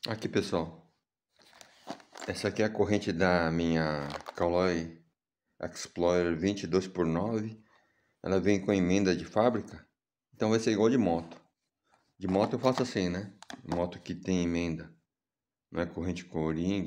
Aqui, pessoal, essa aqui é a corrente da minha Caloi Explorer 20 2x9. Ela vem com emenda de fábrica, então vai ser igual de moto. De moto eu faço assim, né? Moto que tem emenda, não é corrente Coring,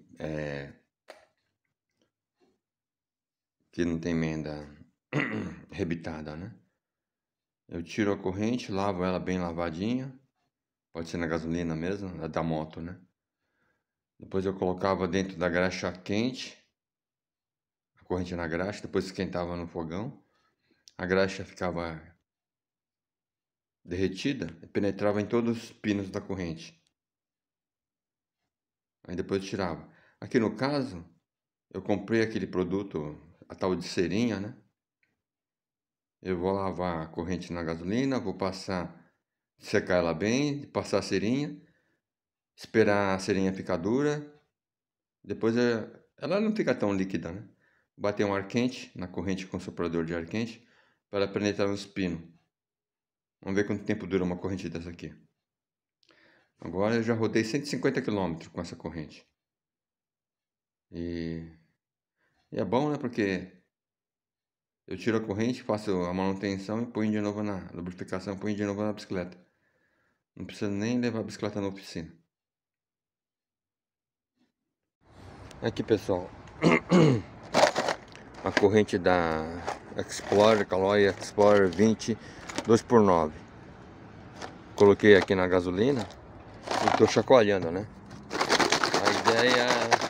que não tem emenda rebitada, né? Eu tiro a corrente, lavo ela bem lavadinha, pode ser na gasolina mesmo, a da moto, né? Depois eu colocava dentro da graxa quente, a corrente na graxa, depois esquentava no fogão. A graxa ficava derretida e penetrava em todos os pinos da corrente. Aí depois eu tirava. Aqui no caso, eu comprei aquele produto, a tal de cerinha, né? Eu vou lavar a corrente na gasolina, vou secar ela bem, passar a cerinha, esperar a cerinha ficar dura. Depois ela não fica tão líquida, né? Bater um ar quente na corrente com soprador de ar quente para penetrar nos pinos. Vamos ver quanto tempo dura uma corrente dessa aqui. Agora eu já rodei 150 km com essa corrente. E é bom, né? Porque eu tiro a corrente, faço a manutenção e ponho de novo na lubrificação, ponho de novo na bicicleta. Não precisa nem levar a bicicleta na oficina. Aqui, pessoal, a corrente da Explorer, Caloi Explorer 20 2x9. Coloquei aqui na gasolina e estou chacoalhando, né? A ideia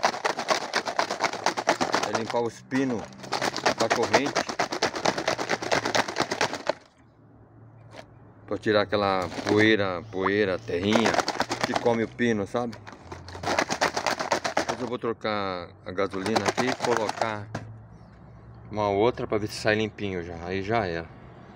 é limpar os pinos da corrente para tirar aquela poeira, terrinha que come o pino, sabe? Depois eu vou trocar a gasolina aqui e colocar uma outra para ver se sai limpinho já. Aí já era.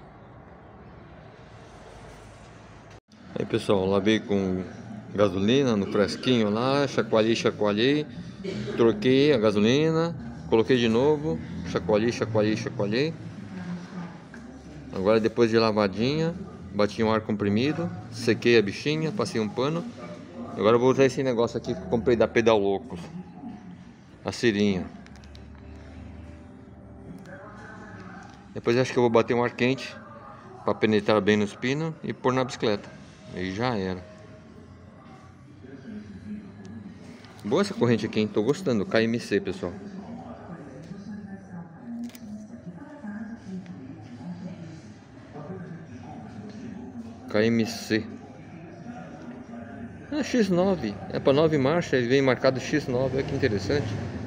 Aí, pessoal, lavei com gasolina no fresquinho lá, chacoalhei, troquei a gasolina, coloquei de novo, chacoalhei. Agora, depois de lavadinha, bati um ar comprimido, sequei a bichinha, passei um pano. Agora eu vou usar esse negócio aqui que eu comprei da Pedal Loucos, a cerinha. Depois acho que eu vou bater um ar quente para penetrar bem nos pinos e pôr na bicicleta. Aí já era. Boa essa corrente aqui, hein? Tô gostando. KMC, pessoal. KMC. É X9. É para 9 marchas. Vem marcado X9. Olha que interessante.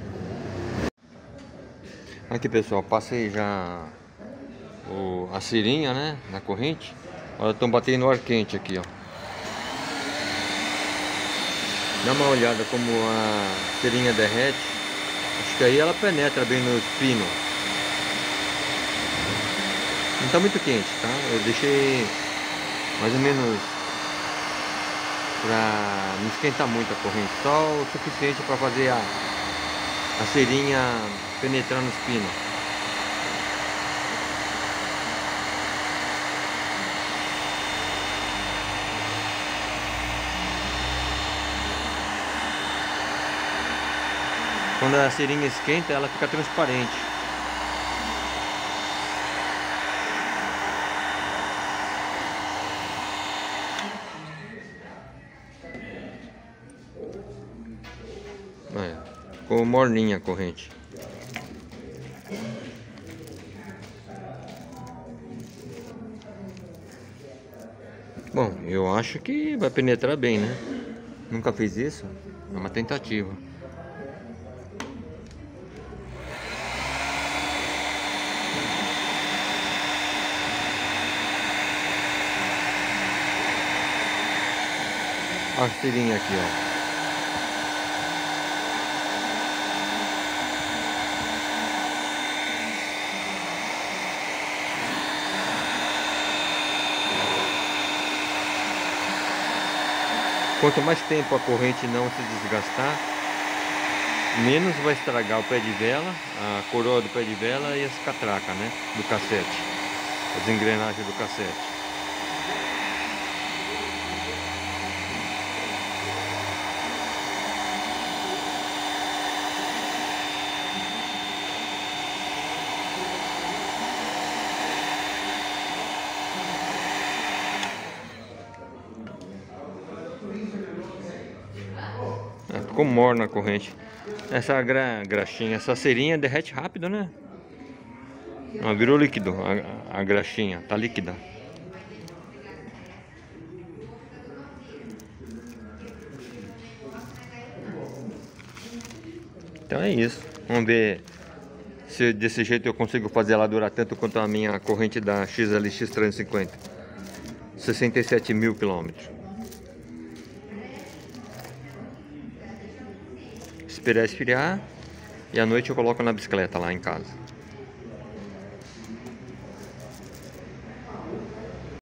Aqui, pessoal. Passei já a cerinha, né? Na corrente. Olha, estão batendo no ar quente aqui, ó. Dá uma olhada como a cerinha derrete. Acho que aí ela penetra bem nos pinos. Não tá muito quente, tá? Eu deixei mais ou menos pra não esquentar muito a corrente. Só o suficiente para fazer a cerinha penetrar nos pinos. Quando a cerinha esquenta, ela fica transparente. Ficou morninha a corrente. Bom, eu acho que vai penetrar bem, né? Nunca fiz isso. É uma tentativa. A cerinha aqui, ó. Quanto mais tempo a corrente não se desgastar, menos vai estragar o pé de vela, a coroa do pé de vela e as catracas, né? Do cassete, as engrenagens do cassete. ficou morna a corrente. Essa graxinha, essa cerinha derrete rápido, né? Ela virou líquido, a graxinha, tá líquida. Então é isso. Vamos ver se desse jeito eu consigo fazer ela durar tanto quanto a minha corrente da XLX 350. 67 mil quilômetros. Esperar esfriar e à noite eu coloco na bicicleta lá em casa.